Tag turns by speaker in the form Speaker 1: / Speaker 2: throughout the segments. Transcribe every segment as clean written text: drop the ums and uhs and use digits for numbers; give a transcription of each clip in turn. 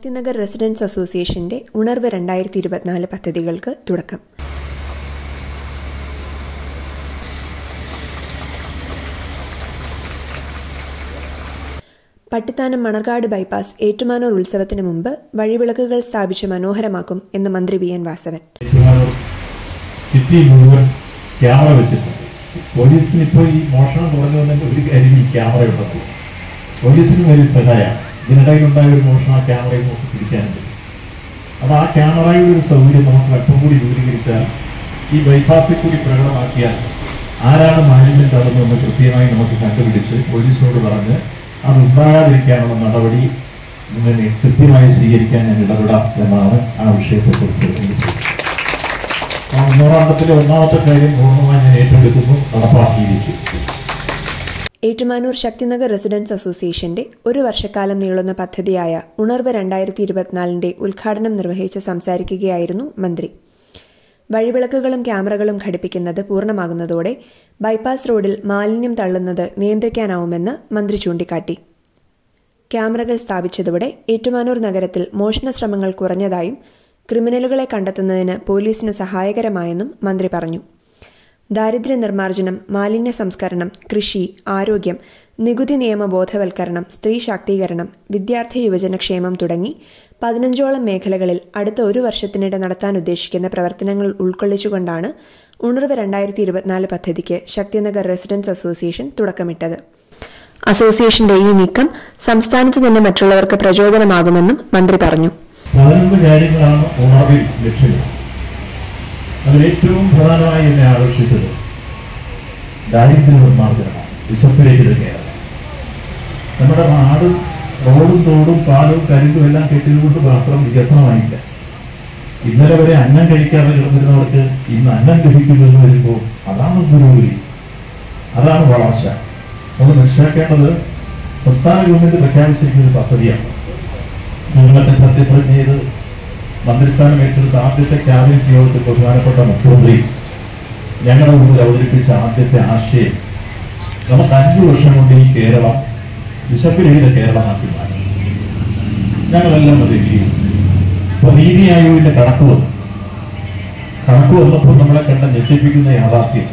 Speaker 1: Shakthinagar residence അസോസിയേഷന്റെ ഉണർവ് 2024 പദ്ധതികൾക്ക് തുടക്കം. പട്ടിത്താനം മണർകാട് ബൈപ്പാസ് ഏറ്റുമാനൂർ ഉത്സവത്തിന് മുമ്പ് വഴിവിളക്കുകൾ സ്ഥാപിച്ച് മനോഹരമാക്കും എന്ന് മന്ത്രി വി എൻ വാസവൻ.
Speaker 2: പോലീസിന് ഇപ്പോൾ ഈ മോഷണം കുറഞ്ഞു വന്നതിന്റെ ഒരു കാര്യം ഈ ക്യാമറ ഉണ്ടപ്പോൾ പോലീസിന് വലിയ സഹായമാണ്. ഇതിനിടയിലുണ്ടായ ഒരു മോഷണം ആ ക്യാമറയെ നോക്കി പിടിക്കാനുണ്ട്. അപ്പോൾ ആ ക്യാമറയുടെ ഒരു സൗകര്യം നമുക്ക് അല്പം കൂടി വിപുലീകരിച്ചാൽ ഈ ബൈപ്പാസിൽ കൂടി പ്രകടമാക്കിയാൽ ആരാണ് മാലിന്യം തള്ളുന്നതെന്ന് കൃത്യമായി നമുക്ക് കണ്ടുപിടിച്ച് പോലീസിനോട് പറഞ്ഞ് അത് ഉണ്ടാകാതിരിക്കാനുള്ള നടപടി കൃത്യമായി സ്വീകരിക്കാൻ ഞാൻ ഇടപെടാം എന്നാണ് ആ വിഷയത്തെക്കുറിച്ച് ഉന്നയിച്ചത്. ഒന്നാമത്തെ കാര്യം പൂർണ്ണമായി ഞാൻ ഏറ്റെടുക്കുന്നു, നടപ്പാക്കിയിരിക്കും.
Speaker 1: ഏറ്റുമാനൂർ ശക്തിനഗർ റെസിഡൻസ് അസോസിയേഷന്റെ ഒരു വർഷക്കാലം നീളുന്ന പദ്ധതിയായ ഉണർവ് 2024 ഉദ്ഘാടനം നിർവഹിച്ച് സംസാരിക്കുകയായിരുന്നു മന്ത്രി. വഴിവിളക്കുകളും ക്യാമറകളും ഘടിപ്പിക്കുന്നത് പൂർണ്ണമാകുന്നതോടെ ബൈപ്പാസ് റോഡിൽ മാലിന്യം തള്ളുന്നത് നിയന്ത്രിക്കാനാവുമെന്ന് മന്ത്രി ചൂണ്ടിക്കാട്ടി. ക്യാമറകൾ സ്ഥാപിച്ചതോടെ ഏറ്റുമാനൂർ നഗരത്തിൽ മോഷണ ശ്രമങ്ങൾ കുറഞ്ഞതായും ക്രിമിനലുകളെ കണ്ടെത്തുന്നതിന് പോലീസിന് സഹായകരമായെന്നും മന്ത്രി പറഞ്ഞു. ദാരിദ്ര്യ നിർമ്മാർജ്ജനം, മാലിന്യ സംസ്കരണം, കൃഷി, ആരോഗ്യം, നികുതി നിയമ ബോധവൽക്കരണം, സ്ത്രീ ശാക്തീകരണം, വിദ്യാർത്ഥി യുവജനക്ഷേമം തുടങ്ങി 15ഓളം മേഖലകളിൽ അടുത്ത ഒരു വർഷത്തിനിടെ നടത്താൻ ഉദ്ദേശിക്കുന്ന പ്രവർത്തനങ്ങൾ ഉൾക്കൊള്ളിച്ചുകൊണ്ടാണ് ഉണർവ് 2024 പദ്ധതിക്ക് ശക്തിനഗർ റെസിഡൻസ് അസോസിയേഷൻ തുടക്കമിട്ടത്. അസോസിയേഷന്റെ ഈ നീക്കം സംസ്ഥാനത്ത് തന്നെ മറ്റുള്ളവർക്ക് പ്രചോദനമാകുമെന്നും മന്ത്രി പറഞ്ഞു.
Speaker 2: 11 കാര്യങ്ങളാണ് ഉണർവിൽ ലക്ഷ്യമിടുന്നത്. അതിലേറ്റവും പ്രധാനമായി എന്നെ ആകർഷിച്ചത് ദാരിദ്ര്യ നിർമ്മാർജ്ജനമാണ്, വിശപ്പിലേക്ക് കയറുക. നമ്മുടെ നാട് റോഡും തോടും പാലവും കരിമ്പും എല്ലാം കെട്ടിയതുകൊണ്ട് മാത്രം വികസനമായില്ല. ഇന്നലെ വരെ അന്നം കഴിക്കാതെ കിടന്നിരുന്നവർക്ക് ഇന്ന് അന്നം ലഭിക്കുമെന്ന് വരുമ്പോൾ അതാണ് പുരോഗതി, അതാണ് വളർച്ച. നമ്മൾ മനസ്സിലാക്കേണ്ടത് സംസ്ഥാന ഗവൺമെന്റ് പ്രഖ്യാപിച്ചിരിക്കുന്ന ഒരു പദ്ധതിയാണ്. നിങ്ങളൊക്കെ സത്യപ്രതിജ്ഞ ചെയ്ത് മന്ത്രിസ്ഥാനം ഏറ്റെടുത്ത ആദ്യത്തെ ക്യാബിനറ്റ് യോഗത്തിൽ ബഹുമാനപ്പെട്ട മുഖ്യമന്ത്രി ഞങ്ങളുടെ മുന്നിൽ അവതരിപ്പിച്ച ആദ്യത്തെ ആശയം നമുക്ക് 5 വർഷം കൊണ്ട് ഈ കേരളം വിശപ്പിരഹിത കേരളമാക്കി മാറ്റി. ഞങ്ങളെല്ലാം പ്രതികരിക്കും. ഇപ്പൊ നീതി ആയോഗിന്റെ കണക്ക് വന്നപ്പോൾ നമ്മളെ കണ്ട ഞെട്ടിപ്പിക്കുന്ന യാഥാർത്ഥ്യം,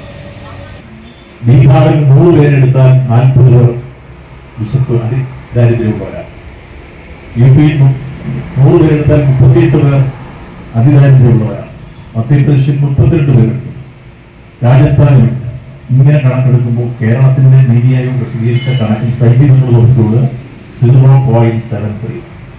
Speaker 2: ബീഹാറിൽ 100 പേരെടുത്താൽ 40 പേർ വിശപ്പ് ദാരിദ്ര്യമുള്ളവരാണ്. യു പിയിൽ 100 പേരെടുത്താൽ 38 പേർ അതിദാരിദ്ര്യമുള്ളവരാണ്. മധ്യപ്രദേശിൽ 32 പേരുണ്ട്, രാജസ്ഥാനിൽ. ഇങ്ങനെ കണക്കെടുക്കുമ്പോൾ കേരളത്തിന്റെ നീതി ആയോഗ് പ്രസിദ്ധീകരിച്ച കണക്കിൽ സൈനികങ്ങൾ നോക്കിയത് 0.73.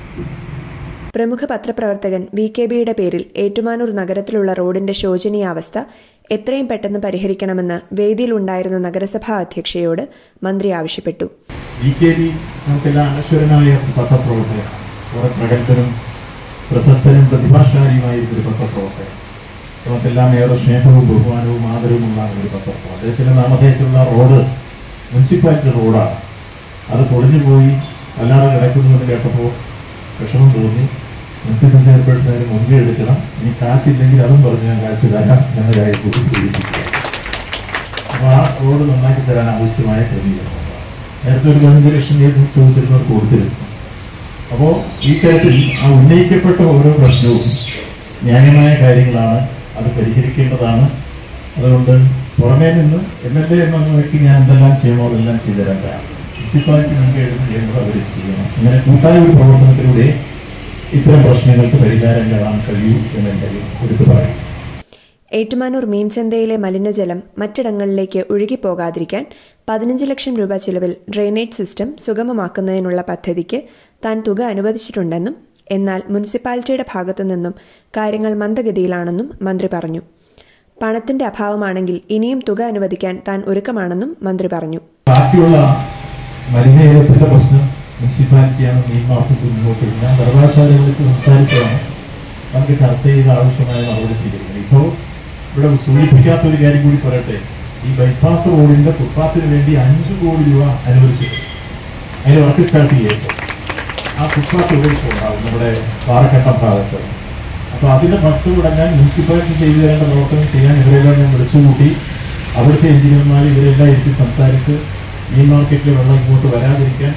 Speaker 1: പ്രമുഖ പത്രപ്രവർത്തകൻ VKBയുടെ പേരിൽ ഏറ്റുമാനൂർ നഗരത്തിലുള്ള റോഡിന്റെ ശോചനീയാവസ്ഥ എത്രയും പെട്ടെന്ന് പരിഹരിക്കണമെന്ന് വേദിയിലുണ്ടായിരുന്ന നഗരസഭാ അധ്യക്ഷയോട് മന്ത്രി ആവശ്യപ്പെട്ടു.
Speaker 2: VKB നമുക്കെല്ലാം അനശ്വരനായ പത്രപ്രവർത്തകനാണ്. കുറെ പ്രഗത്ഭനും പ്രശസ്തനും പ്രതിഭാശാലിയുമായിരുന്ന ഒരു പത്രപ്രവർത്തകൻ. നമുക്കെല്ലാം ഏറെ സ്നേഹവും ബഹുമാനവും ആദരവുമുള്ള ഒരു പത്രപ്രവർത്തകൻ. അദ്ദേഹത്തിന്റെ നാമധേയത്തിലുള്ള റോഡ് മുനിസിപ്പാലിറ്റി റോഡാണ്. അത് പൊളിഞ്ഞുപോയി വല്ലാതെ കിടക്കുന്നുവെന്ന് കേട്ടപ്പോൾ വിഷമം തോന്നി. മുനിസിപ്പൽ ചെയർപേഴ്സൺ അതിന് മുൻകൈ എടുക്കണം. ഇനി കാശില്ലെങ്കിൽ അതും പറഞ്ഞ് ഞാൻ കാശ് തരാം എന്നതായി കൂടി സൂചിപ്പിക്കുക. അപ്പോൾ ആ റോഡ് നന്നാക്കി തരാൻ ആവശ്യമായ ക്രമീകരണം നേരത്തെ ഒരു 15 ലക്ഷം രൂപ ചോദിച്ചിരുന്നവർക്ക് കൊടുത്തിരുന്നു. അപ്പോൾ ഈ തരത്തിൽ ആ ഉന്നയിക്കപ്പെട്ട ഓരോ പ്രശ്നവും ന്യായമായ കാര്യങ്ങളാണ്, അത് പരിഹരിക്കേണ്ടതാണ്. അതുകൊണ്ട് പുറമേ നിന്ന് MLA എന്ന വ്യക്തി ഞാൻ എന്തെല്ലാം ചെയ്യണോ അതെല്ലാം ചെയ്തു തരാൻ കഴിയും. മുനിസിപ്പാലിറ്റി മുൻകൈ എടുത്ത് ചെയ്യേണ്ടത് അവർ ചെയ്യണം. ഇങ്ങനെ കൂട്ടായ ഒരു പ്രവർത്തനത്തിലൂടെ ഇത്തരം പ്രശ്നങ്ങൾക്ക് പരിഹാരം കാണാൻ കഴിയൂ എന്നെ എടുത്തു പറയും.
Speaker 1: ഏറ്റുമാനൂർ മീൻചന്തയിലെ മലിനജലം മറ്റിടങ്ങളിലേക്ക് ഒഴുകിപ്പോകാതിരിക്കാൻ 15 ലക്ഷം രൂപ ചിലവിൽ ഡ്രെയിനേജ് സിസ്റ്റം സുഗമമാക്കുന്നതിനുള്ള പദ്ധതിക്ക് താൻ തുക അനുവദിച്ചിട്ടുണ്ടെന്നും എന്നാൽ മുനിസിപ്പാലിറ്റിയുടെ ഭാഗത്തു നിന്നും കാര്യങ്ങൾ മന്ദഗതിയിലാണെന്നും മന്ത്രി പറഞ്ഞു. പണത്തിന്റെ അഭാവമാണെങ്കിൽ ഇനിയും തുക അനുവദിക്കാൻ താൻ ഒരുക്കമാണെന്നും മന്ത്രി പറഞ്ഞു.
Speaker 2: ബാക്കിയുള്ള മലിനജലത്തിന്റെ പ്രശ്നം മുനിസിപ്പാലിറ്റിയാണ് മീൻമാർക്കറ്റ് മുന്നോട്ട് ഞാൻ സർവകലാശാലയെ വിളിച്ച് സംസാരിച്ചതാണ്. നമുക്ക് ചർച്ച ചെയ്ത് ആവശ്യമായ നടപടി സ്വീകരിക്കുന്നത്. ഇപ്പോൾ ഇവിടെ സൂചിപ്പിക്കാത്തൊരു കാര്യം കൂടി പറയട്ടെ. ഈ ബൈപ്പാസ് റോഡിന്റെ ഫുട്പാത്തിന് വേണ്ടി 5 കോടി രൂപ അനുവദിച്ചിട്ടുണ്ട്. അതിന് വർക്ക് സ്റ്റാർട്ട് ചെയ്യപ്പോൾ ആ ഫുട്പാത്ത് ഉപയോഗിച്ചുണ്ടാവും നമ്മുടെ പാറക്കട്ടം ഭാഗത്ത്. അപ്പോൾ അതിന്റെ പത്ത് തുടങ്ങാൻ മുനിസിപ്പാലിറ്റി ചെയ്തു തരേണ്ട പ്രവർത്തനം ചെയ്യാൻ ഇവരെല്ലാം ഞാൻ വിളിച്ചുകൂട്ടി. അവിടുത്തെ എഞ്ചിനീയർമാർ ഇവരെല്ലാം ഇരുത്തി സംസാരിച്ച് മീൻ മാർക്കറ്റിൽ വെള്ളം ഇങ്ങോട്ട് വരാതിരിക്കാൻ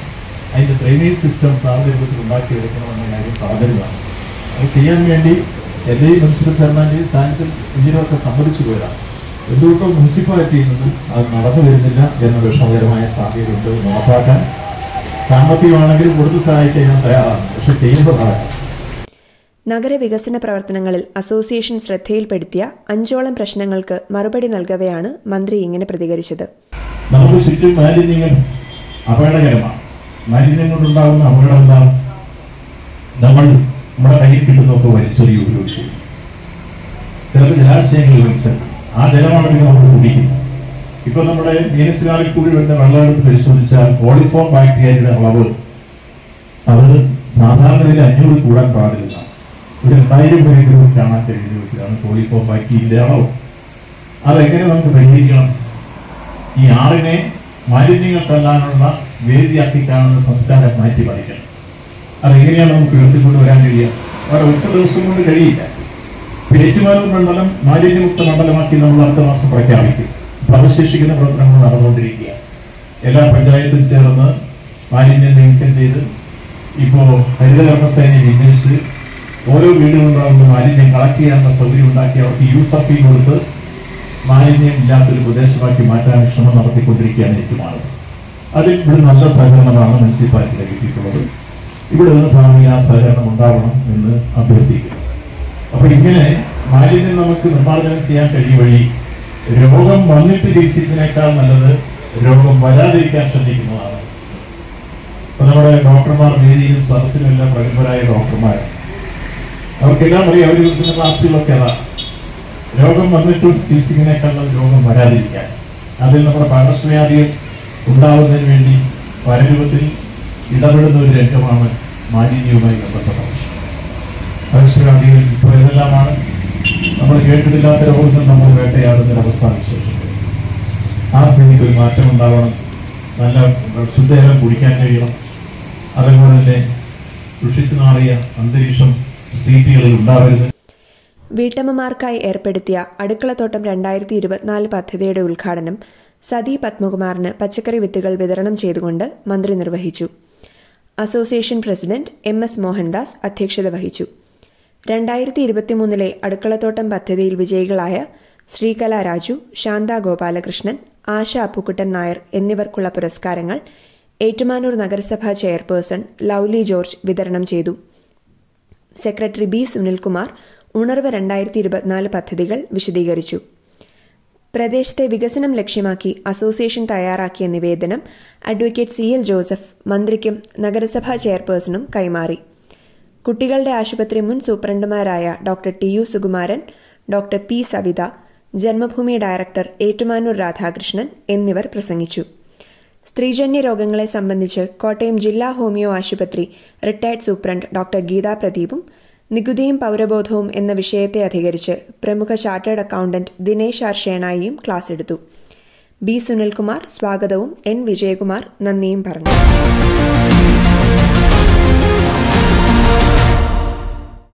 Speaker 2: അതിൻ്റെ ഡ്രെയിനേജ് സിസ്റ്റം പ്രാഥമികത്തിൽ ഉണ്ടാക്കിയെടുക്കണമെന്ന കാര്യം പറഞ്ഞതാണ്. അത് ചെയ്യാൻ വേണ്ടി എല്ലാ മുനിസിപ്പൽ ചെയർമാൻ്റെയും സ്ഥാനത്തിൽ എഞ്ചിനീയറൊക്കെ സമ്മതിച്ചു പോയതാണ്. എന്തുകൊണ്ടോ മുനിസിപ്പാലിറ്റിയിൽ നിന്നും അത് നടന്നു വരുന്നില്ല എന്ന വിഷമകരമായ സാഹചര്യമുണ്ട്. നടപ്പാക്കാൻ സാമ്പത്തികമാണെങ്കിലും കൊടുത്ത് സഹായിക്കാൻ ഞാൻ തയ്യാറാണ്, പക്ഷെ ചെയ്യുന്നതാണ്.
Speaker 1: നഗരവികസന പ്രവർത്തനങ്ങളിൽ അസോസിയേഷൻ ശ്രദ്ധയിൽപ്പെടുത്തിയ 5ഓളം പ്രശ്നങ്ങൾക്ക് മറുപടി നൽകവെയാണ് മന്ത്രി ഇങ്ങനെ പ്രതികരിച്ചത്.
Speaker 2: നമുക്ക് ചുറ്റും മാലിന്യങ്ങൾ അപകടകരമാണ്. മാലിന്യം കൊണ്ടുണ്ടാകുന്ന അപകടം എന്താണ്? നമ്മുടെ കയ്യിൽ കിട്ടുന്നതൊക്കെ വലിച്ചെറിയും ഉപയോഗിച്ചു. ചിലപ്പോൾ ജലാശയങ്ങളിൽ വലിച്ചെറിയും. ആ ജലമാണ് പിന്നെ നമ്മൾ കുടിക്കുന്നത്. ഇപ്പൊ നമ്മുടെ മീനച്ചിലാറിൽ കൂടി വരുന്ന വെള്ളമെടുത്ത് പരിശോധിച്ചാൽ കോളിഫോം ബാക്ടീരിയയുടെ അളവ് അത് സാധാരണയിൽ 500 കൂടാൻ പാടില്ല. ഒരു 2000 വരെയെങ്കിലും കാണാൻ കഴിയുന്ന വിധത്തിലാണ് കോളിഫോം ബാക്ടീരിയയുടെ അളവ്. അതെങ്ങനെ നമുക്ക് പരിഹരിക്കണം? ഈ ആറിനെ മാലിന്യങ്ങൾ തല്ലാനുള്ള വേദിയാക്കി കാണുന്ന സംസ്കാരം മാറ്റി പഠിക്കണം. അതെങ്ങനെയാണ് നമുക്ക് ഉയർത്തിക്കൊണ്ടുവരാൻ കഴിയുക? അവിടെ ഒറ്റ ദിവസം കൊണ്ട് കഴിയില്ല. ഏറ്റുമാനൂർ മണ്ഡലം മാലിന്യമുക്ത മണ്ഡലമാക്കി നമ്മൾ അടുത്ത മാസം പ്രഖ്യാപിക്കും. അവശേഷിക്കുന്ന പ്രവർത്തനങ്ങൾ നടന്നുകൊണ്ടിരിക്കുക. എല്ലാ പഞ്ചായത്തും ചേർന്ന് മാലിന്യം നീക്കം ചെയ്ത് ഇപ്പോൾ ഹരിത കർമ്മസേനയെ വിന്യസിച്ച് ഓരോ വീടുകളുണ്ടാകുന്ന മാലിന്യം കളക്ട് ചെയ്യാനുള്ള സൗകര്യം ഉണ്ടാക്കി അവർക്ക് യൂസർ കൊടുത്ത് മാലിന്യം ഇല്ലാത്തൊരു പ്രദേശമാക്കി മാറ്റാൻ ശ്രമം നടത്തിക്കൊണ്ടിരിക്കുകയാണ് ഏറ്റുമാനൂർ. അതിൽ ഇവിടെ നല്ല സഹകരണമാണ് മുനിസിപ്പാലിറ്റിയുടെ കിട്ടിയിട്ടുള്ളത്. ഇവിടെ നിന്ന് ഭാവിയിൽ ആ സഹകരണം ഉണ്ടാവണം എന്ന് അഭ്യർത്ഥിക്കുന്നു. അപ്പൊ ഇങ്ങനെ മാലിന്യം നമുക്ക് നിർമ്മാർജ്ജനം ചെയ്യാൻ കഴിയും വഴി രോഗം വന്നിട്ട് ചികിത്സിക്കുന്നതിനേക്കാൾ നല്ലത് രോഗം വരാതിരിക്കാൻ ശ്രദ്ധിക്കുന്നതാണ്. അപ്പൊ നമ്മുടെ ഡോക്ടർമാർ വേദിയിലും സദസ്സിലും എല്ലാം പ്രഗത്ഭരായ ഡോക്ടർമാർ, അവർക്കെല്ലാം അറിയാം. അവർ കൊടുക്കുന്ന ക്ലാസ്സുകളൊക്കെ അതാണ്. രോഗം വന്നിട്ടും ചികിത്സിക്കുന്നതിനേക്കാൾ രോഗം വരാതിരിക്കാൻ. അതിൽ നമ്മുടെ പകർച്ചവ്യാധികൾ ഉണ്ടാവുന്നതിന് വേണ്ടി പരരൂപത്തിൽ ഇടപെടുന്ന ഒരു രംഗമാണ് മാലിന്യവുമായി ബന്ധപ്പെട്ട പ്രശ്നം. പകർച്ചവ്യാധികൾ ഇപ്പോൾ ഏതെല്ലാമാണ് നമ്മൾ കേട്ടിട്ടില്ലാത്ത രോഗങ്ങൾ നമ്മൾ വേട്ടയാടുന്ന ഒരവസ്ഥ വിശേഷം. ആ സ്ഥിതിക്ക് ഒരു മാറ്റം ഉണ്ടാവണം. നല്ല ശുദ്ധജലം കുടിക്കാൻ കഴിയണം. അതുപോലെ തന്നെ സൂക്ഷിച്ചു നാറിയ അന്തരീക്ഷം സ്ട്രീറ്റുകളിൽ ഉണ്ടാവരുത്.
Speaker 1: വീട്ടമ്മമാർക്കായി ഏർപ്പെടുത്തിയ അടുക്കളത്തോട്ടം 2024 പദ്ധതിയുടെ ഉദ്ഘാടനം സതി പത്മകുമാറിന് പച്ചക്കറി വിത്തുകൾ വിതരണം ചെയ്തുകൊണ്ട് മന്ത്രി നിർവഹിച്ചു. അസോസിയേഷൻ പ്രസിഡന്റ് MS മോഹൻദാസ് അധ്യക്ഷത വഹിച്ചു. 2023 അടുക്കളത്തോട്ടം പദ്ധതിയിൽ വിജയികളായ ശ്രീകല രാജു, ശാന്ത ഗോപാലകൃഷ്ണൻ, ആശ അപ്പുക്കുട്ടൻ നായർ എന്നിവർക്കുള്ള പുരസ്കാരങ്ങൾ ഏറ്റുമാനൂർ നഗരസഭാ ചെയർപേഴ്സൺ ലൗലി ജോർജ് വിതരണം ചെയ്തു. സെക്രട്ടറി B സുനിൽകുമാർ ഉണർവ് 2024 പദ്ധതികൾ വിശദീകരിച്ചു. പ്രദേശത്തെ വികസനം ലക്ഷ്യമാക്കി അസോസിയേഷൻ തയ്യാറാക്കിയ നിവേദനം അഡ്വക്കേറ്റ് CL ജോസഫ് മന്ത്രിക്കും നഗരസഭാ ചെയർപേഴ്സണും കൈമാറി. കുട്ടികളുടെ ആശുപത്രി മുൻ സൂപ്രണ്ടുമാരായ doctor TU Sukumaran, doctor P Savitha, Janmabhumi director Ettumanoor Radhakrishnan എന്നിവർ പ്രസംഗിച്ചു. സ്ത്രീജന്യ രോഗങ്ങളെ സംബന്ധിച്ച് കോട്ടയം ജില്ലാ ഹോമിയോ ആശുപത്രി റിട്ടയർഡ് സൂപ്രണ്ട് ഡോക്ടർ ഗീതാ പ്രദീപും നികുതിയും പൗരബോധവും എന്ന വിഷയത്തെ അധികരിച്ച് പ്രമുഖ ചാർട്ടേഡ് അക്കൗണ്ടന്റ് ദിനേശ് ആർ ഷേണായിയും ക്ലാസ് എടുത്തു. B സുനിൽകുമാർ സ്വാഗതവും N വിജയകുമാർ നന്ദിയും പറഞ്ഞു.